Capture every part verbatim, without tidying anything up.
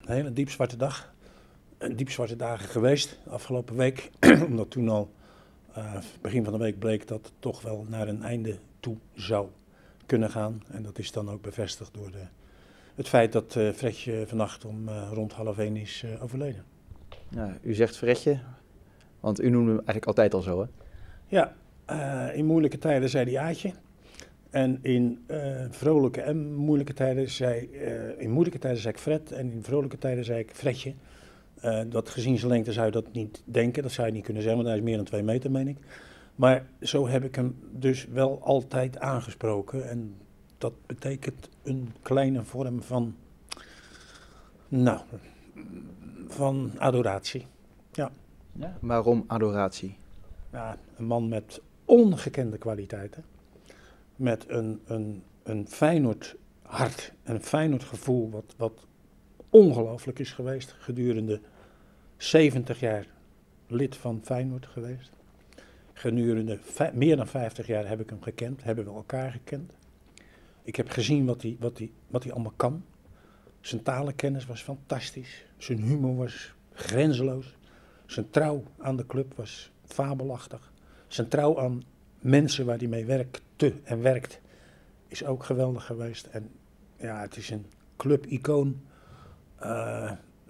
een hele diepzwarte dag. Een diepzwarte dagen geweest afgelopen week. Omdat toen al uh, begin van de week bleek dat het toch wel naar een einde toe zou kunnen gaan. En dat is dan ook bevestigd door de, het feit dat uh, Fredje vannacht om uh, rond half één is uh, overleden. Ja, u zegt Fredje, want u noemde hem eigenlijk altijd al zo, hè? Ja, uh, in moeilijke tijden zei hij Aatje. En in uh, vrolijke en moeilijke tijden zei, uh, in moeilijke tijden zei ik Fred en in vrolijke tijden zei ik Fredje. Uh, dat gezien zijn lengte zou je dat niet denken, dat zou je niet kunnen zeggen, want hij is meer dan twee meter, meen ik. Maar zo heb ik hem dus wel altijd aangesproken en dat betekent een kleine vorm van, nou, van adoratie. Ja. Ja. Waarom adoratie? Ja, een man met ongekende kwaliteiten. Met een, een, een Feyenoord hart, een Feyenoord gevoel wat, wat ongelooflijk is geweest. Gedurende zeventig jaar lid van Feyenoord geweest. Gedurende meer dan vijftig jaar heb ik hem gekend, hebben we elkaar gekend. Ik heb gezien wat hij, wat hij, wat hij allemaal kan. Zijn talenkennis was fantastisch. Zijn humor was grenzeloos. Zijn trouw aan de club was fabelachtig. Zijn trouw aan mensen waar hij mee werkte en werkt is ook geweldig geweest. En ja, het is een clubicoon uh,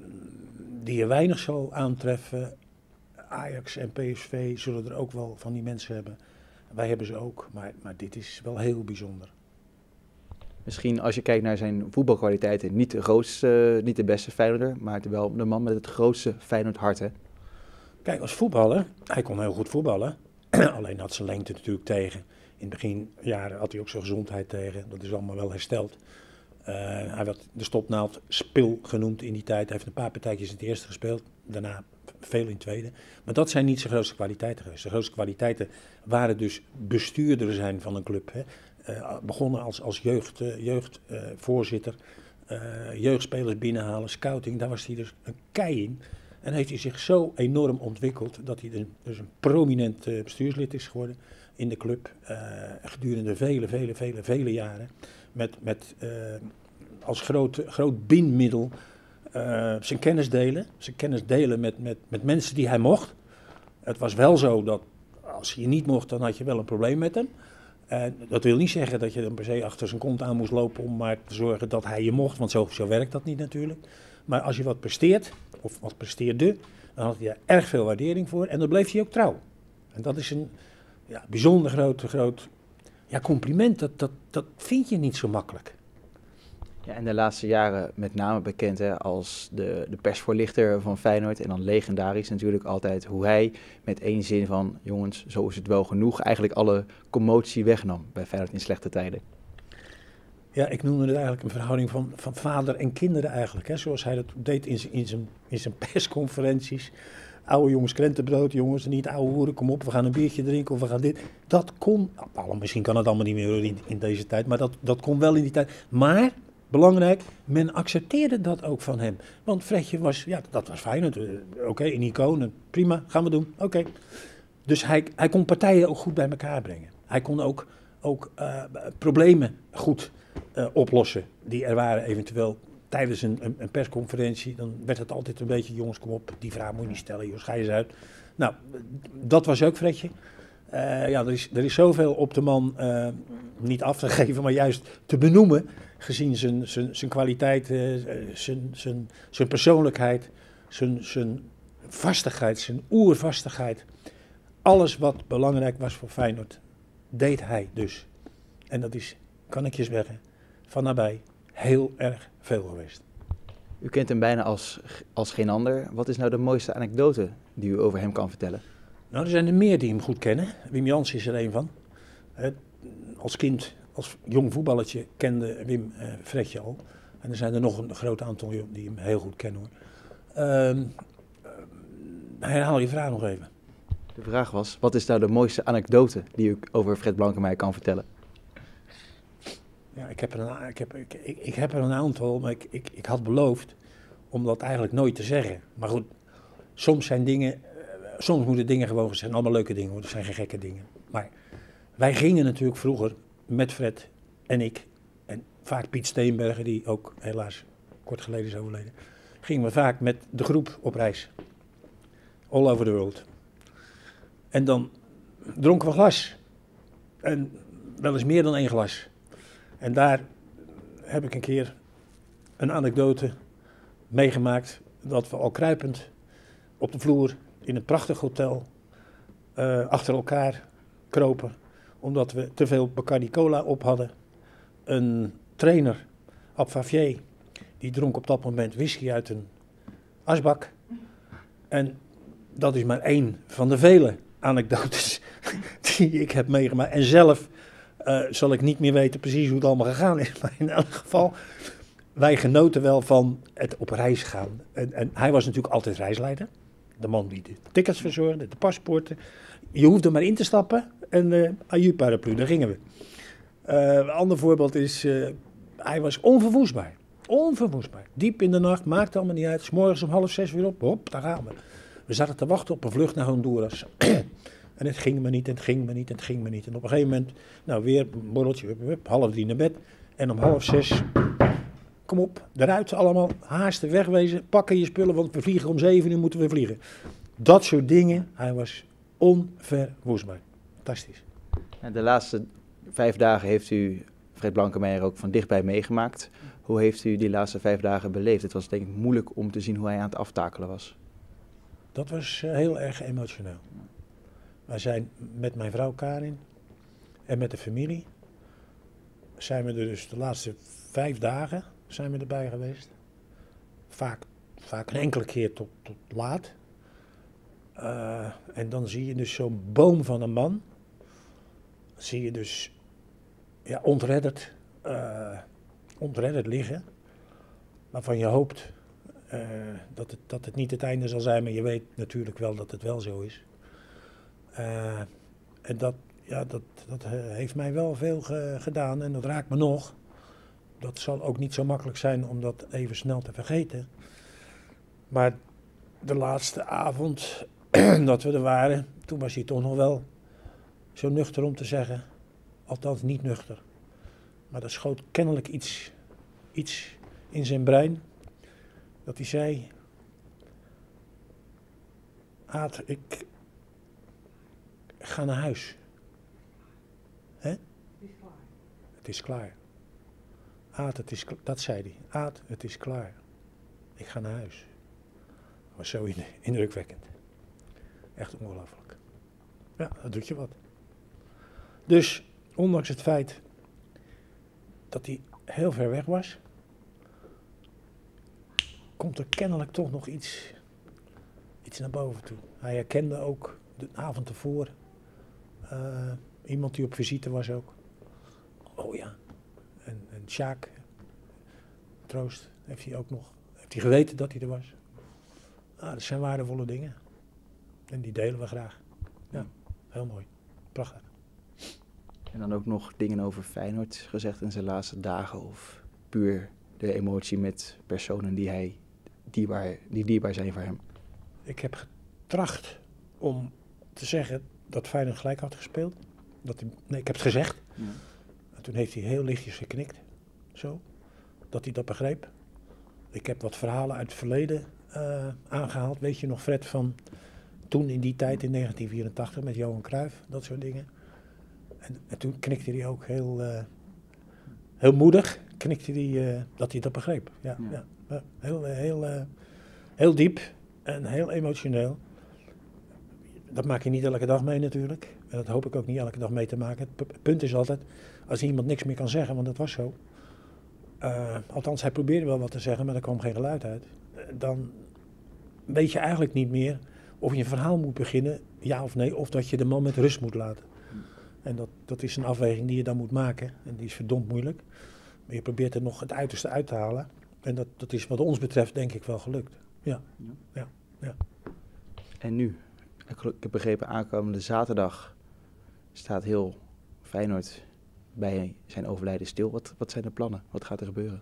die je weinig zal aantreffen. Ajax en P S V zullen er ook wel van die mensen hebben. Wij hebben ze ook, maar, maar dit is wel heel bijzonder. Misschien als je kijkt naar zijn voetbalkwaliteiten, niet de grootste, niet de beste Feyenoorder, maar wel de man met het grootste Feyenoord hart, hè? Kijk, als voetballer, hij kon heel goed voetballen. Alleen had zijn lengte natuurlijk tegen. In het beginjaren had hij ook zijn gezondheid tegen. Dat is allemaal wel hersteld. Uh, hij werd de stopnaald spil genoemd in die tijd. Hij heeft een paar partijtjes in het eerste gespeeld. Daarna veel in het tweede. Maar dat zijn niet zijn grootste kwaliteiten geweest. Zijn grootste kwaliteiten waren dus bestuurder zijn van een club. Hè. Uh, begonnen als, als jeugd, uh, jeugdvoorzitter. Uh, uh, jeugdspelers binnenhalen, scouting. Daar was hij dus een kei in. En heeft hij zich zo enorm ontwikkeld dat hij dus, dus een prominent uh, bestuurslid is geworden in de club. Uh, gedurende vele, vele, vele, vele jaren. Met, met uh, als groot, groot bindmiddel uh, zijn kennis delen. Zijn kennis delen met, met, met mensen die hij mocht. Het was wel zo dat als je niet mocht, dan had je wel een probleem met hem. Uh, dat wil niet zeggen dat je dan per se achter zijn kont aan moest lopen om maar te zorgen dat hij je mocht. Want zo, zo werkt dat niet natuurlijk. Maar als je wat presteert, of wat presteerde, dan had hij er erg veel waardering voor. En dan bleef hij ook trouw. En dat is een ja, bijzonder groot, groot ja, compliment. Dat, dat, dat vind je niet zo makkelijk. Ja, en de laatste jaren met name bekend hè, als de, de persvoorlichter van Feyenoord. En dan legendarisch natuurlijk altijd hoe hij met één zin van, jongens, zo is het wel genoeg, eigenlijk alle commotie wegnam bij Feyenoord in slechte tijden. Ja, ik noemde het eigenlijk een verhouding van, van vader en kinderen eigenlijk. Hè, zoals hij dat deed in zijn, in zijn, in zijn persconferenties. Oude jongens, krentenbrood, jongens, niet oude hoeren, kom op, we gaan een biertje drinken of we gaan dit. Dat kon, nou, misschien kan het allemaal niet meer in, in deze tijd, maar dat, dat kon wel in die tijd. Maar, belangrijk, men accepteerde dat ook van hem. Want Fredje was, ja, dat was fijn. Oké, okay, een icoon, prima, gaan we doen, oké. Okay. Dus hij, hij kon partijen ook goed bij elkaar brengen. Hij kon ook, ook uh, problemen goed uh, oplossen die er waren eventueel tijdens een, een, een persconferentie. Dan werd het altijd een beetje, jongens, kom op, die vraag moet je niet stellen, joh, ga je eens uit. Nou, dat was ook Fredje. Uh, ja, er is, er is zoveel op de man uh, niet af te geven, maar juist te benoemen, gezien zijn, zijn, zijn kwaliteit, uh, zijn, zijn, zijn persoonlijkheid, zijn, zijn vastigheid, zijn oervastigheid. Alles wat belangrijk was voor Feyenoord, deed hij dus. En dat is, kan ik je zeggen, van nabij heel erg veel geweest. U kent hem bijna als, als geen ander. Wat is nou de mooiste anekdote die u over hem kan vertellen? Nou, er zijn er meer die hem goed kennen. Wim Jansen is er een van. He, als kind, als jong voetballertje kende Wim uh, Fredje al. En er zijn er nog een groot aantal die hem heel goed kennen, hoor. Uh, uh, herhaal je vraag nog even. De vraag was, wat is nou de mooiste anekdote die u over Fred Blankenmeijer kan vertellen? Ja, ik heb er een, ik heb, ik, ik, ik heb er een aantal, maar ik, ik, ik had beloofd om dat eigenlijk nooit te zeggen. Maar goed, soms zijn dingen, uh, soms moeten dingen gewoon gezegd zijn. Allemaal leuke dingen, hoor. Dat zijn geen gekke dingen. Maar wij gingen natuurlijk vroeger met Fred en ik, en vaak Piet Steenbergen, die ook helaas kort geleden is overleden, gingen we vaak met de groep op reis. All over the world. En dan dronken we glas. En wel eens meer dan één glas. En daar heb ik een keer een anekdote meegemaakt dat we al kruipend op de vloer in het prachtig hotel uh, achter elkaar kropen. Omdat we te veel Bacardi Cola op hadden. Een trainer, Ab Favier, die dronk op dat moment whisky uit een asbak. En dat is maar één van de vele anekdotes die ik heb meegemaakt. En zelf uh, zal ik niet meer weten precies hoe het allemaal gegaan is. Maar in elk geval, wij genoten wel van het op reis gaan. En, en hij was natuurlijk altijd reisleider. De man die de tickets verzorgde, de paspoorten. Je hoefde maar in te stappen en uh, aju paraplu, daar gingen we. Uh, een ander voorbeeld is, uh, hij was onverwoestbaar. Onverwoestbaar. Diep in de nacht, maakt allemaal niet uit. 's Morgens om half zes weer op, hop, daar gaan we. We zaten te wachten op een vlucht naar Honduras. En het ging me niet, en het ging me niet, en het ging me niet. En op een gegeven moment, nou weer een borreltje, hup, hup, half drie naar bed. En om half zes, kom op, eruit allemaal, haasten, wegwezen, pakken je spullen, want we vliegen om zeven uur, moeten we vliegen. Dat soort dingen, hij was onverwoestbaar. Fantastisch. De laatste vijf dagen heeft u Fred Blankenmeijer ook van dichtbij meegemaakt. Hoe heeft u die laatste vijf dagen beleefd? Het was denk ik moeilijk om te zien hoe hij aan het aftakelen was. Dat was uh, heel erg emotioneel. Wij zijn met mijn vrouw Karin en met de familie, zijn we er dus de laatste vijf dagen zijn we erbij geweest. Vaak, vaak een enkele keer tot, tot laat. Uh, en dan zie je dus zo'n boom van een man. Zie je dus ja, ontredderd, uh, ontredderd liggen. Waarvan je hoopt uh, dat, het, dat het niet het einde zal zijn. Maar je weet natuurlijk wel dat het wel zo is. Uh, en dat, ja, dat, dat heeft mij wel veel ge, gedaan en dat raakt me nog. Dat zal ook niet zo makkelijk zijn om dat even snel te vergeten. Maar de laatste avond dat we er waren, toen was hij toch nog wel zo nuchter om te zeggen. Althans niet nuchter. Maar er schoot kennelijk iets, iets in zijn brein. Dat hij zei, Aad, ik ga naar huis. Hè? Het is klaar. Het is klaar. Aad, het is klaar. Dat zei hij. Aad, het is klaar. Ik ga naar huis. Dat was zo indrukwekkend. Echt ongelooflijk. Ja, dat doet je wat. Dus, ondanks het feit dat hij heel ver weg was, komt er kennelijk toch nog iets, iets naar boven toe. Hij herkende ook de avond ervoor uh, iemand die op visite was ook. Oh ja. En, en Sjaak, troost, heeft hij ook nog. Heeft hij geweten dat hij er was. Ah, dat zijn waardevolle dingen. En die delen we graag. Ja, heel mooi. Prachtig. En dan ook nog dingen over Feyenoord gezegd in zijn laatste dagen of puur de emotie met personen die hij dierbaar, die dierbaar zijn voor hem? Ik heb getracht om te zeggen dat Feyenoord gelijk had gespeeld. Dat hij, nee, ik heb het gezegd. Ja. En toen heeft hij heel lichtjes geknikt. Zo. Dat hij dat begreep. Ik heb wat verhalen uit het verleden uh, aangehaald. Weet je nog, Fred, van toen in die tijd in negentien vierentachtig met Johan Cruijff. Dat soort dingen. En, en toen knikte hij ook heel, uh, heel moedig. Knikte hij uh, dat hij dat begreep. Ja, ja. ja heel, heel, uh, heel diep en heel emotioneel. Dat maak je niet elke dag mee natuurlijk. En dat hoop ik ook niet elke dag mee te maken. Het punt is altijd, als iemand niks meer kan zeggen, want dat was zo. Uh, althans, hij probeerde wel wat te zeggen, maar er kwam geen geluid uit. Uh, dan weet je eigenlijk niet meer of je een verhaal moet beginnen, ja of nee, of dat je de man met rust moet laten. En dat, dat is een afweging die je dan moet maken. En die is verdomd moeilijk. Maar je probeert er nog het uiterste uit te halen. En dat, dat is wat ons betreft denk ik wel gelukt. Ja, ja, ja. ja. En nu? Ik heb begrepen, aankomende zaterdag staat heel Feyenoord bij zijn overlijden stil. Wat, wat zijn de plannen? Wat gaat er gebeuren?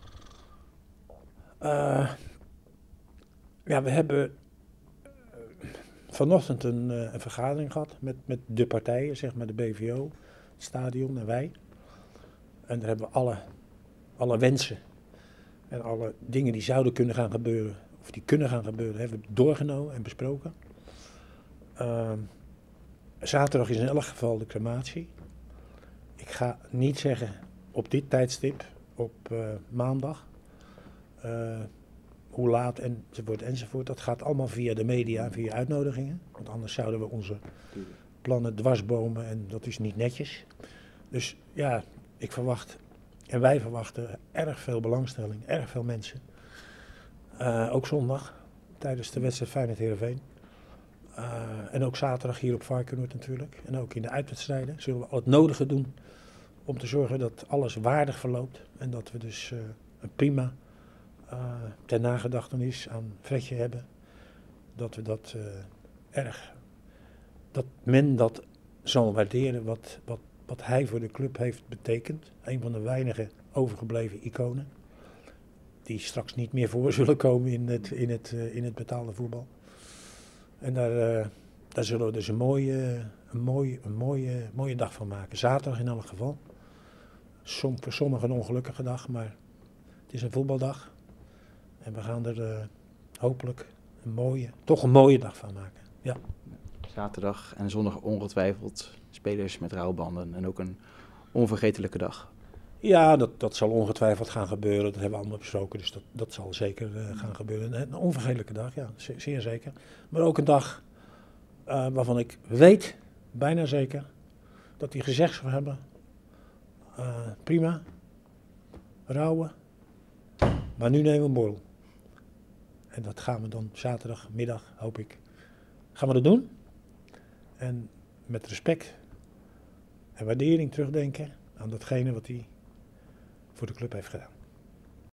Uh, ja, we hebben vanochtend een, uh, een vergadering gehad met, met de partijen, zeg maar de B V O, het stadion en wij. En daar hebben we alle, alle wensen En alle dingen die zouden kunnen gaan gebeuren, of die kunnen gaan gebeuren, hebben we doorgenomen en besproken. Uh, zaterdag is in elk geval de crematie. Ik ga niet zeggen op dit tijdstip, op uh, maandag, uh, hoe laat enzovoort enzovoort. Dat gaat allemaal via de media en via uitnodigingen. Want anders zouden we onze plannen dwarsbomen en dat is niet netjes. Dus ja, ik verwacht en wij verwachten erg veel belangstelling, erg veel mensen. Uh, ook zondag, tijdens de wedstrijd Feyenoord-Heerenveen. Uh, en ook zaterdag hier op Varkenoord natuurlijk. En ook in de uitwedstrijden zullen we al het nodige doen om te zorgen dat alles waardig verloopt. En dat we dus uh, een prima uh, ter nagedachtenis aan Fredje hebben. Dat we dat uh, erg, dat men dat zal waarderen wat, wat, wat hij voor de club heeft betekend. Een van de weinige overgebleven iconen. Die straks niet meer voor zullen komen in het, in het, uh, in het betaalde voetbal. En daar, uh, daar zullen we dus een mooie, een, mooie, een mooie, mooie dag van maken. Zaterdag in elk geval. Som, voor sommigen een ongelukkige dag, maar het is een voetbaldag. En we gaan er uh, hopelijk een mooie, toch een mooie dag van maken. Ja. Zaterdag en zondag ongetwijfeld spelers met rouwbanden en ook een onvergetelijke dag. Ja, dat, dat zal ongetwijfeld gaan gebeuren. Dat hebben we allemaal besproken, dus dat, dat zal zeker uh, gaan gebeuren. Een onvergetelijke dag, ja, zeer, zeer zeker. Maar ook een dag uh, waarvan ik weet, bijna zeker, dat hij gezegd zou hebben, uh, prima, rouwen, maar nu nemen we een borrel. En dat gaan we dan zaterdagmiddag, hoop ik, gaan we dat doen. En met respect en waardering terugdenken aan datgene wat hij voor de club heeft gedaan.